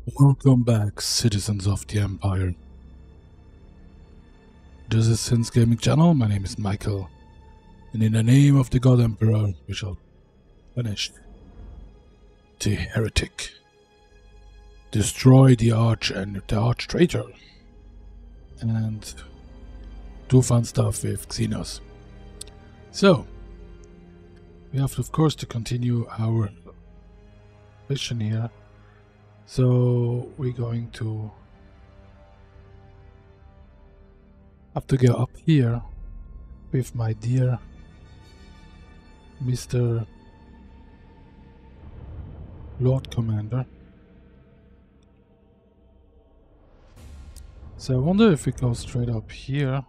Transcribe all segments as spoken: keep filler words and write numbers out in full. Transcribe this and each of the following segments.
Welcome back, citizens of the Empire. This is Sin's Gaming Channel. My name is Michael, and in the name of the God Emperor, we shall punish the heretic, destroy the arch and the arch traitor, and do fun stuff with Xenos. So, we have, of course, to continue our mission here. So we're going to have to go up here with my dear Mister Lord Commander. So I wonder if we go straight up here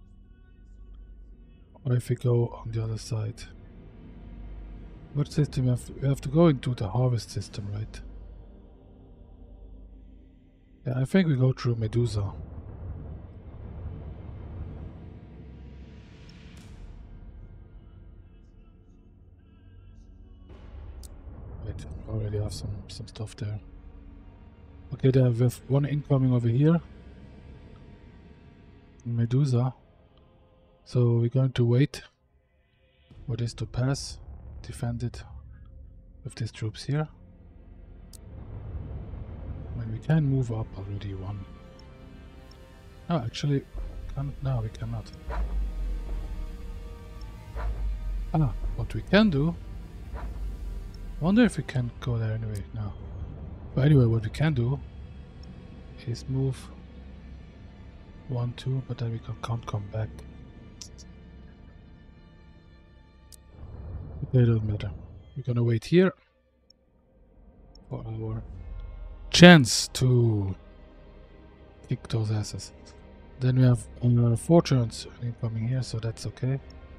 or if we go on the other side. What system we have to, we have to go into the harvest system, right? Yeah, I think we go through Medusa. Wait, I already have some, some stuff there. Okay, there we have one incoming over here. Medusa. So we're going to wait for this to pass. Defend it with these troops here. When we can move up already one. Oh, actually, can, no, we cannot. Ah, what we can do. Wonder if we can go there anyway. No. But anyway, what we can do is move one, two, but then we can, can't come back. Okay, it doesn't matter. We're gonna wait here for our chance to kick those asses. Then we have uh, four turns incoming here, so that's okay.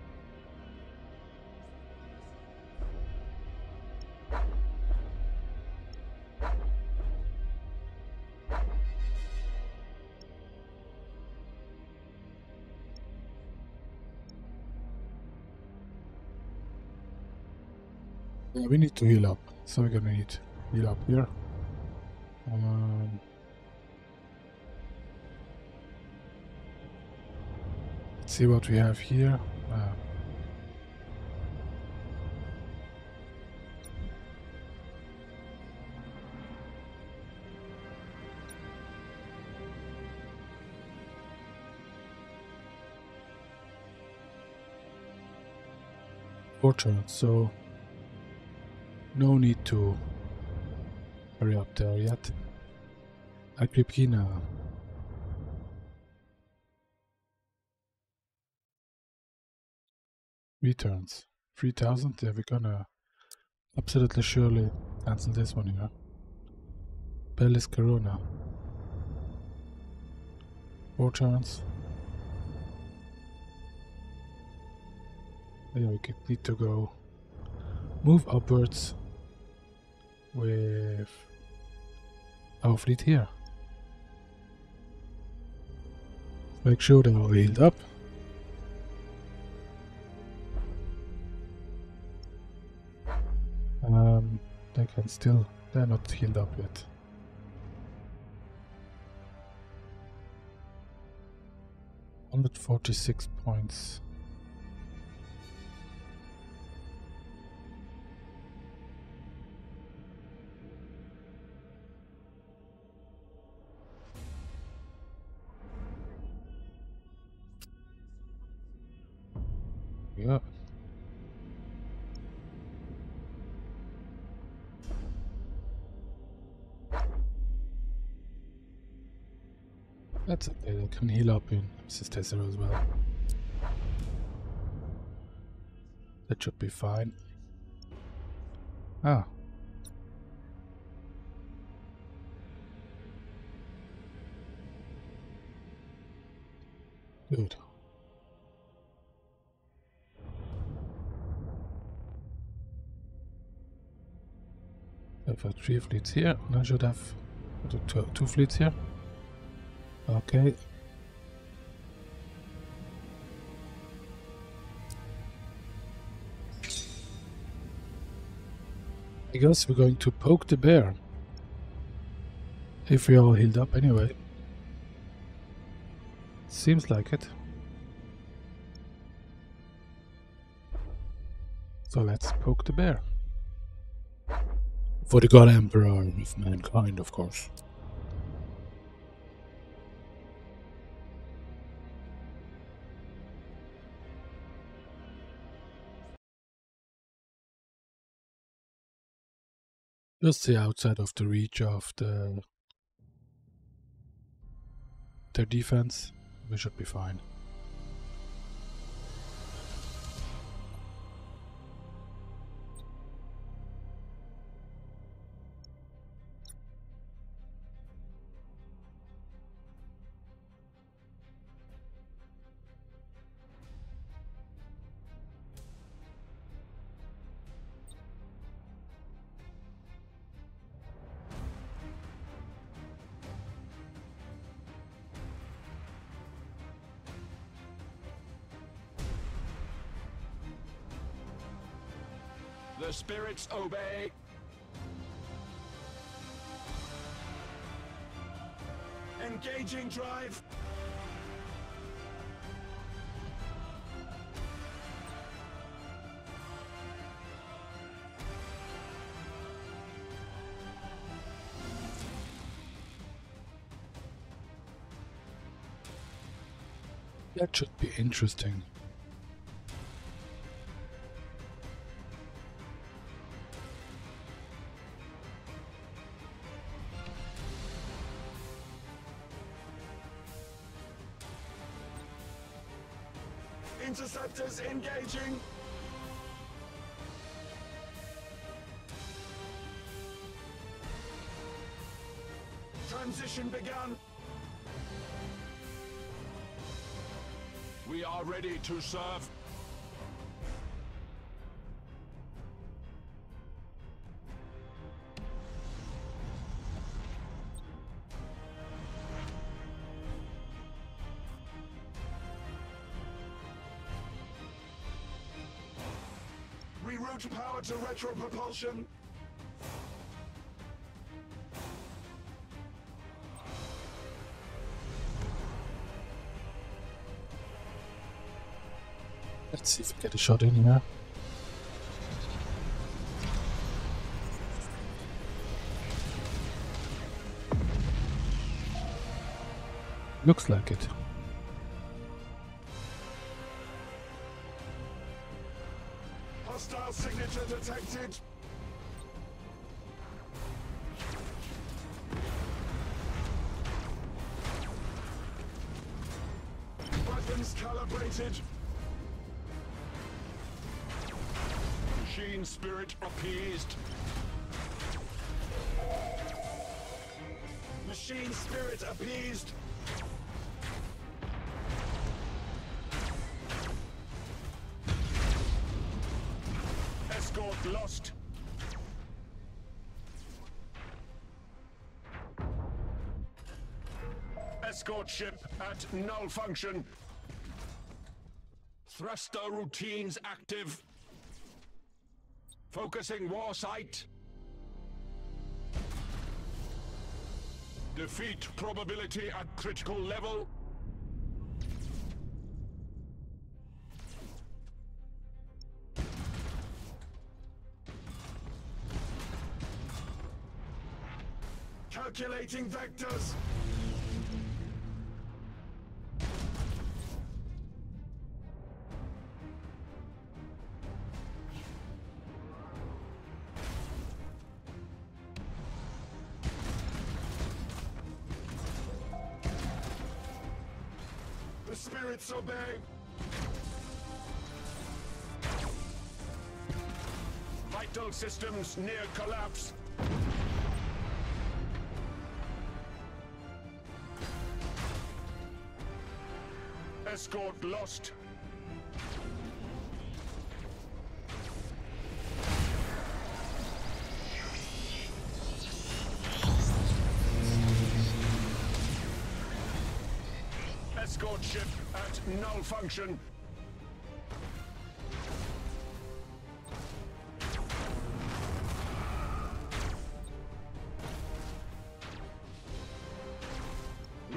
Yeah, we need to heal up, so we're gonna need to heal up here. Um, let's see what we have here. Uh, four turns, so no need to hurry up there yet. Agrippina. Returns. three thousand? Yeah, we're gonna absolutely surely cancel this one here. Bellis Corona. Four turns. Yeah, we could need to go move upwards with our fleet here. Make sure they're all healed up. Um, they can still, they're not healed up yet. one hundred forty-six points. Yeah. That's okay, they can heal up in Sistesero as well. That should be fine. Ah. Good. I've got three fleets here, and I should have two, two fleets here. Okay. I guess we're going to poke the bear. If we all healed up anyway. Seems like it. So let's poke the bear. For the God Emperor of mankind, of course. Just stay outside of the reach of the their defense. We should be fine. The spirits obey. Engaging drive. That should be interesting. Interceptors engaging. Transition begun. We are ready to serve. Reroute power to retro propulsion. Let's see if we get a shot in here. Looks like it. Hostile signature detected. Weapons calibrated. Machine spirit appeased. Machine spirit appeased. Escort lost. Escort ship at null function. Thruster routines active. Focusing war site. Defeat probability at critical level. Calculating vectors. The spirits obey. Vital systems near collapse. Escort lost. Escort ship at null function.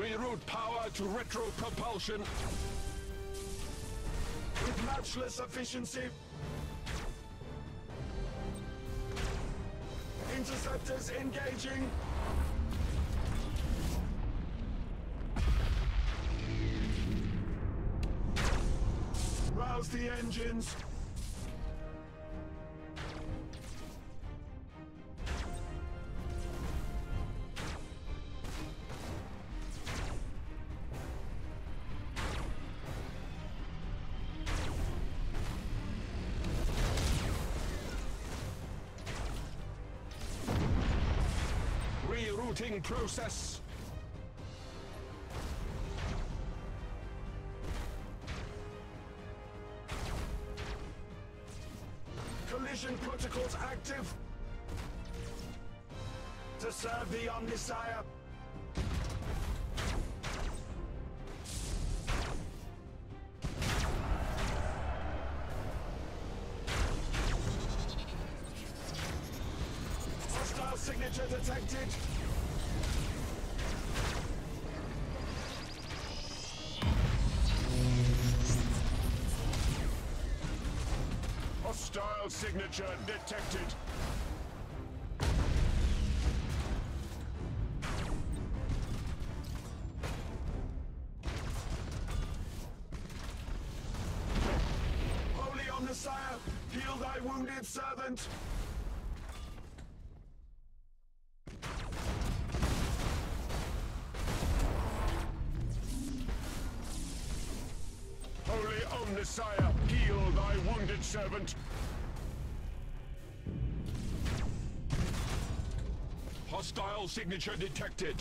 Reroute power to retro-propulsion. With matchless efficiency. Interceptors engaging. Rouse the engines. Rerouting process. Collision protocols active. To serve the Omnissiah. Hostile signature detected. Hostile signature detected. Holy Omnissiah, heal thy wounded servant. Holy Omnissiah, heal thy wounded servant. Hostile signature detected.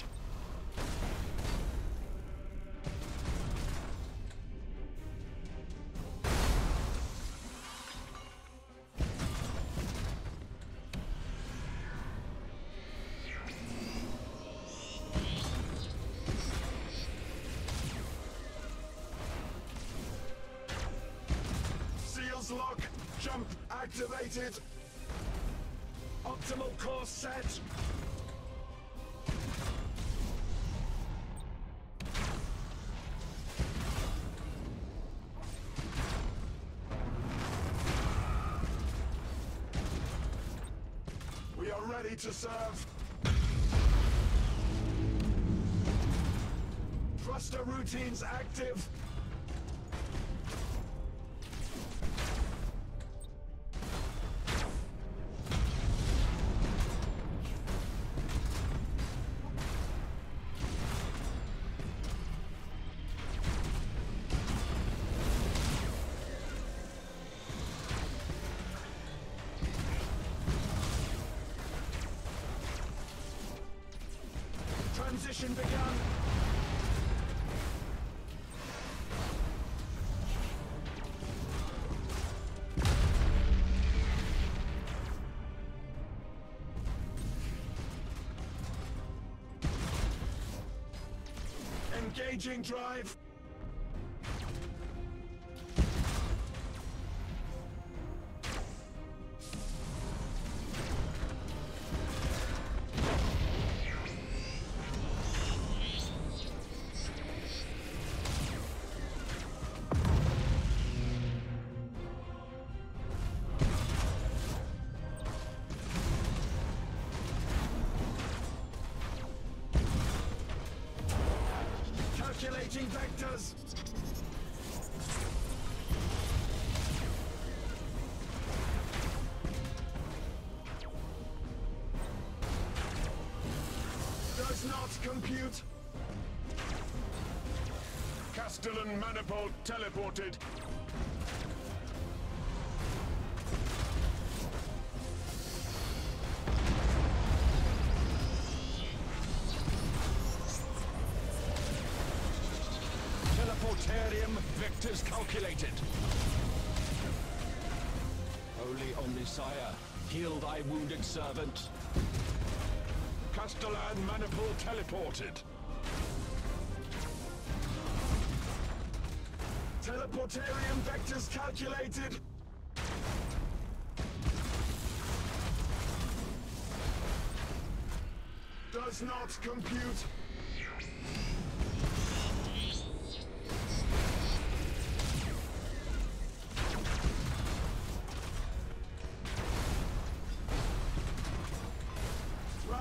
Seals lock. Jump activated. Optimal course set. We are ready to serve. Thruster routines active. Transition begun. Engaging drive. Calculating vectors. Does not compute. Castellan manifold teleported. Teleportarium vectors calculated. Holy Omnissiah, heal thy wounded servant. Castellan manifold teleported. Teleportarium vectors calculated. Does not compute.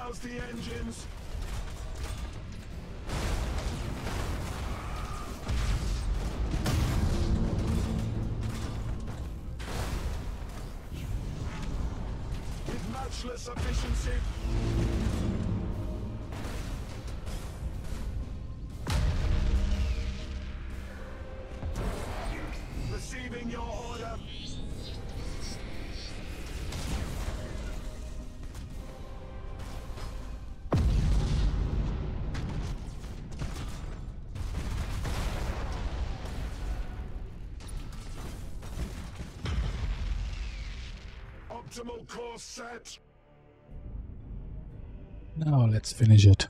Rouse the engines. With matchless efficiency. Receiving your order. Optimal course set. Now let's finish it.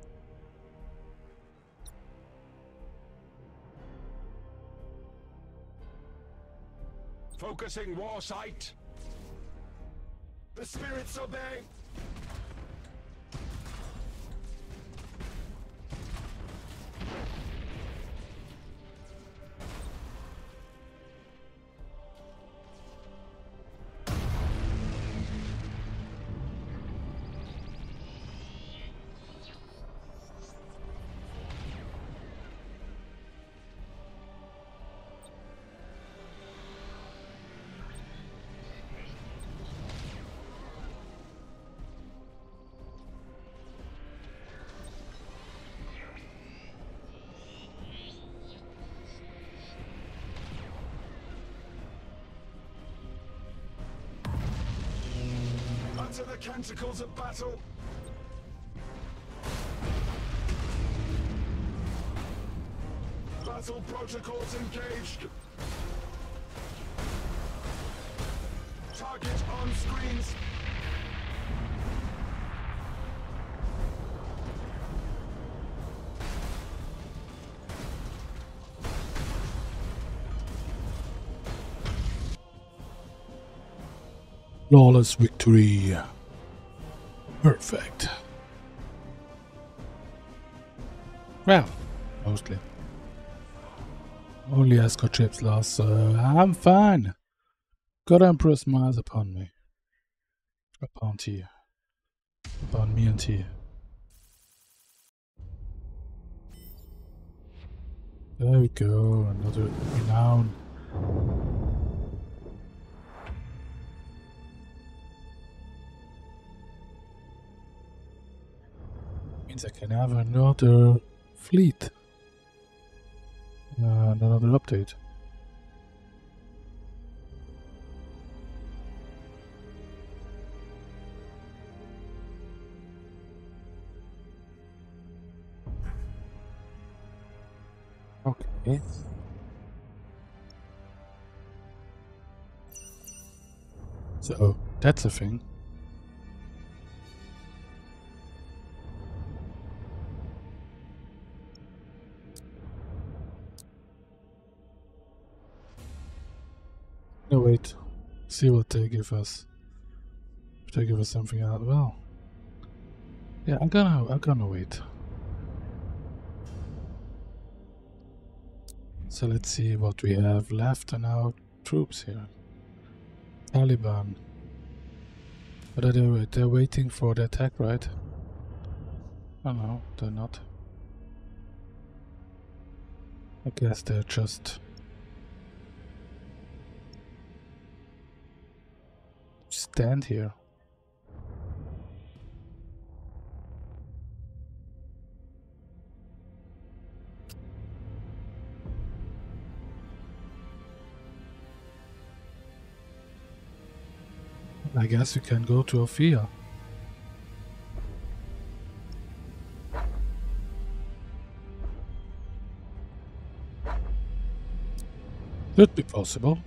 Focusing war sight. The spirits obey. Utter the canticles of battle. Battle protocols engaged. Target on screens. Flawless victory. Perfect. Well, mostly. Only escort ships lost, so I'm fine. God Emperor smiles upon me. Upon T. Upon me and T. There we go, another renown. Means I can have another fleet. Uh, another update. Okay. So that's a thing. No, wait. See what they give us. If they give us something out, well. Yeah, I'm gonna, I'm gonna wait. So let's see what we have left in our troops here. Taliban. But are they, they're waiting for the attack, right? Oh no, they're not. I guess they're just stand here. I guess we can go to Ophia. Should be possible.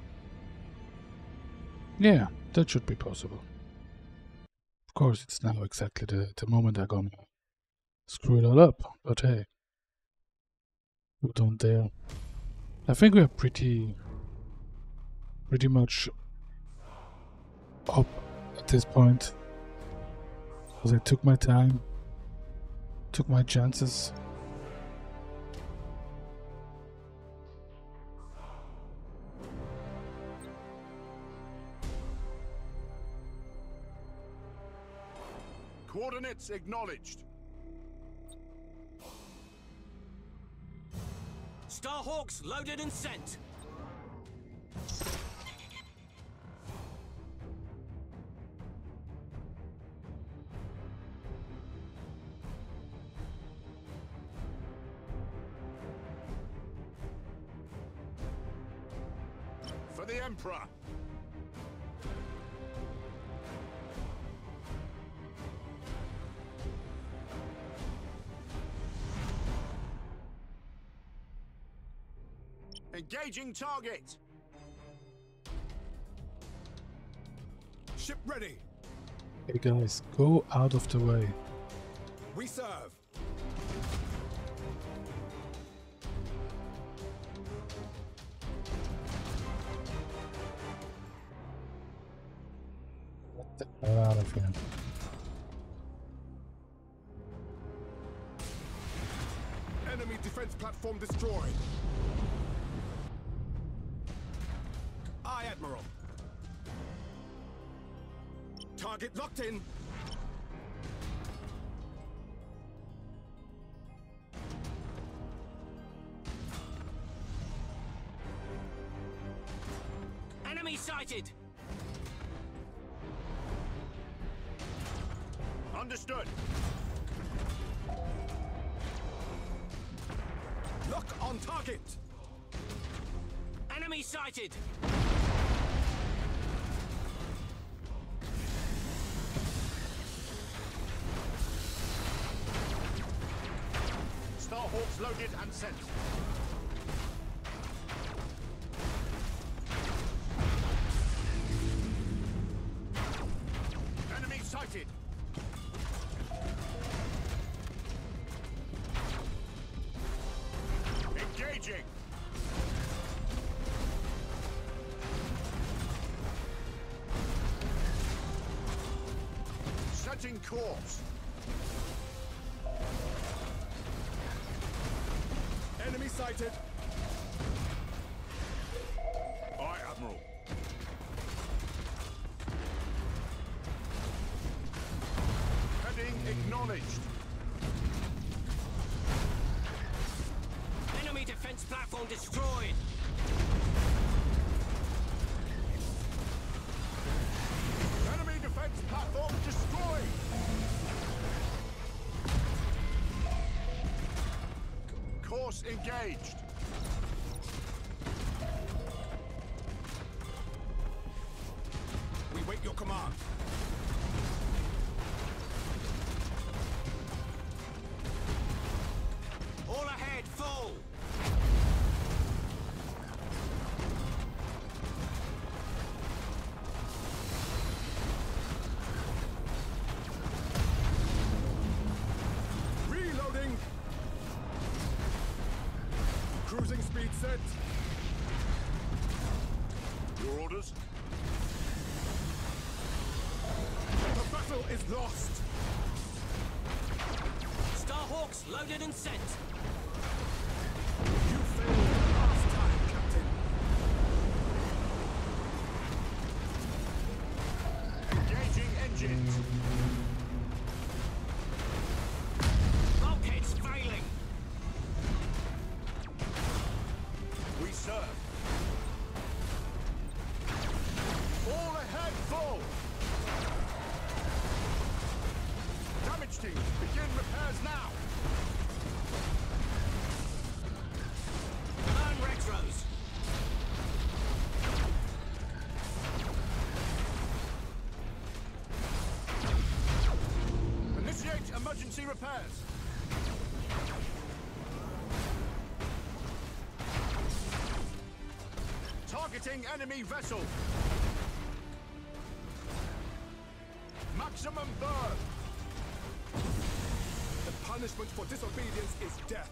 Yeah, that should be possible. Of course, it's now exactly the, the moment I'm gonna screw it all up, but hey. Who don't dare? I think we're pretty... pretty much up at this point. Because I took my time, took my chances. Coordinates acknowledged. Starhawks loaded and sent. For the Emperor. Engaging target. Ship ready. Hey guys, go out of the way. We serve. Get the hell out of here. Enemy defense platform destroyed. Aye, Admiral. Target locked in. Enemy sighted. Understood. Lock on target. Enemy sighted. Starhawks loaded and sent. Enemy sighted. Engaging. Setting course. Enemy sighted. Aye, Admiral. Heading acknowledged. Enemy defense platform destroyed. Enemy defense platform destroyed. Course engaged. We wait your command. All ahead, full. Reloading. Cruising speed set. Your orders? The battle is lost. Starhawks loaded and sent. You failed last time, Captain. Engaging engines. Bulkheads failing. We serve. All ahead, full. Damage team, begin repairs now. Burn retros. Initiate emergency repairs. Targeting enemy vessel. Maximum burn. The punishment for disobedience is death.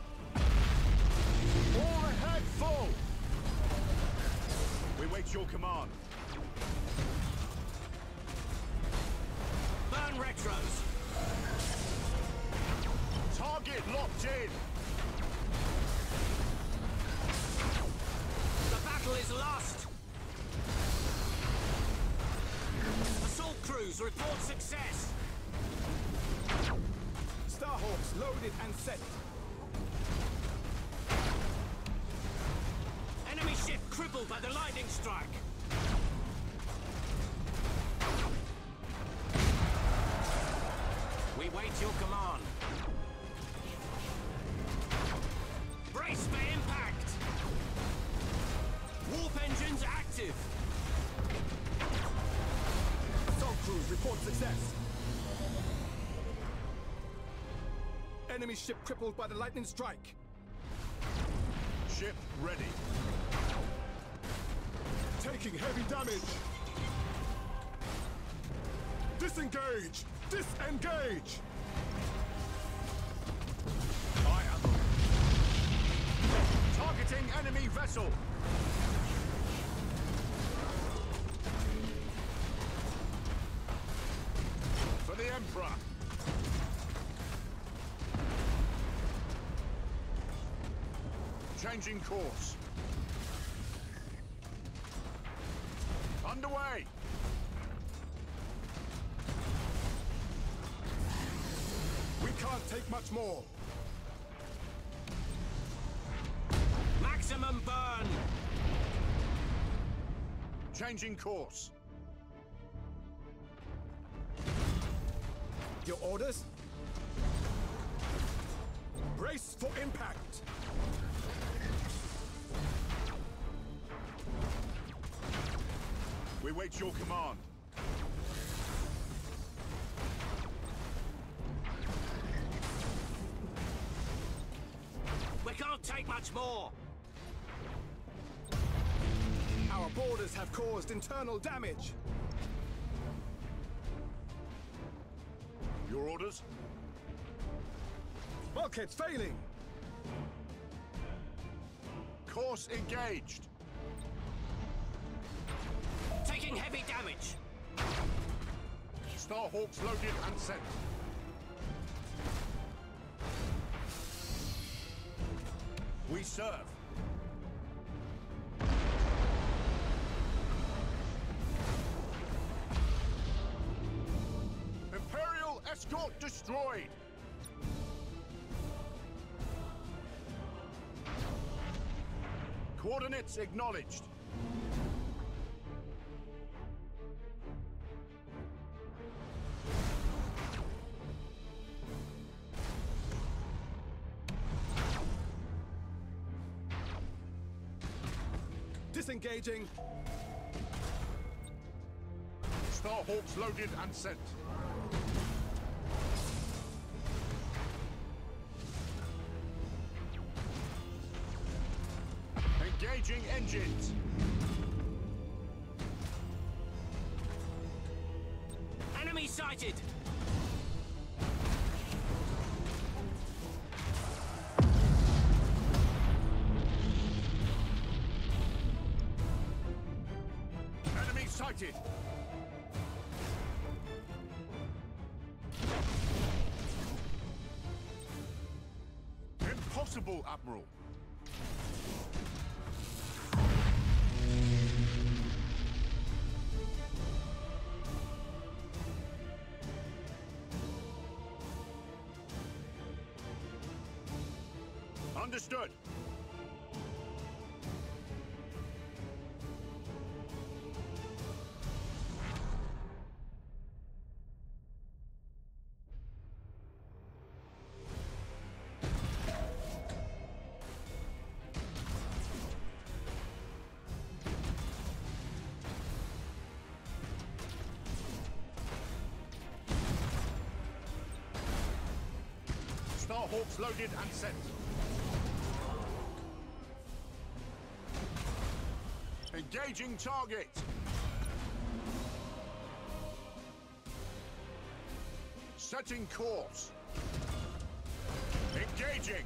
All ahead, full. We wait your command. Burn retros. Target locked in. The battle is lost. Assault crews report success. loaded and set. Enemy ship crippled by the lightning strike. We wait your command. Brace for impact! Warp engines active! Assault crews report success. Enemy ship crippled by the lightning strike. Ship ready. Taking heavy damage. Disengage! Disengage! Aye, Admiral. Targeting enemy vessel. For the Emperor. Changing course. Underway. We can't take much more. Maximum burn! Changing course. Your orders? Brace for impact. We wait your command. We can't take much more! Our boarders have caused internal damage. Your orders? Bulkheads failing. Course engaged. Taking heavy damage! Starhawks loaded and sent. We serve. Imperial escort destroyed. Coordinates acknowledged. Disengaging. Starhawks loaded and sent. Engaging engines. Enemy sighted! Enemy sighted. Impossible, Admiral. Understood. Starhawks loaded and sent. Engaging target. Setting course. Engaging.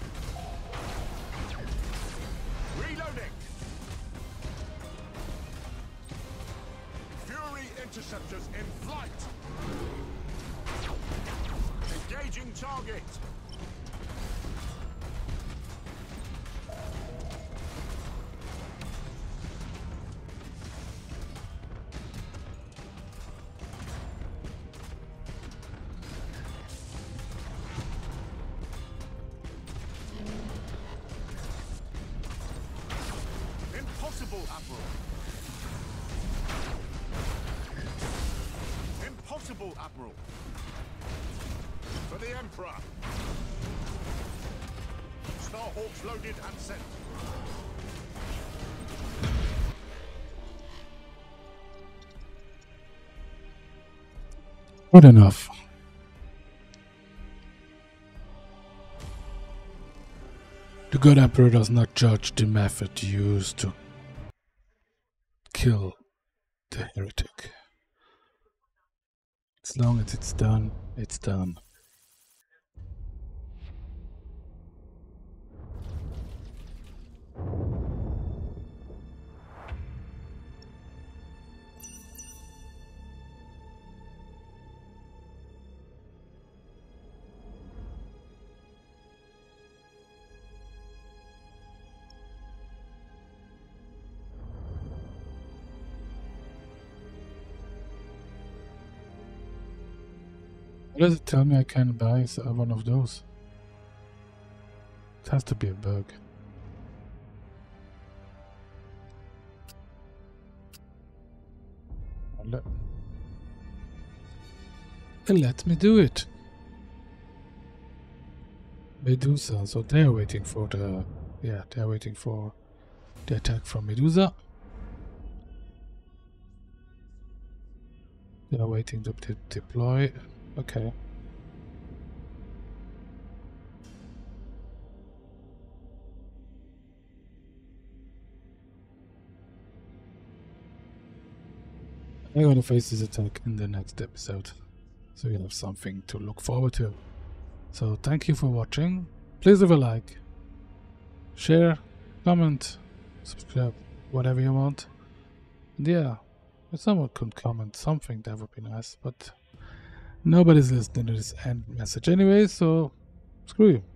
Reloading. Fury interceptors in flight. Engaging target. Admiral. Impossible, Admiral. For the Emperor. Starhawks loaded and sent. Good enough. The God Emperor does not judge the method used to kill the heretic. As long as it's done, it's done. Why does it tell me I can't buy one of those? It has to be a bug. Let, let me do it. Medusa, so they're waiting for the... Yeah, they're waiting for the attack from Medusa. They're waiting to de deploy. Okay. I'm gonna face this attack in the next episode, so you have something to look forward to. So thank you for watching. Please leave a like, share, comment, subscribe, whatever you want. And yeah, if someone could comment something, that would be nice, but nobody's listening to this end message anyway, so screw you.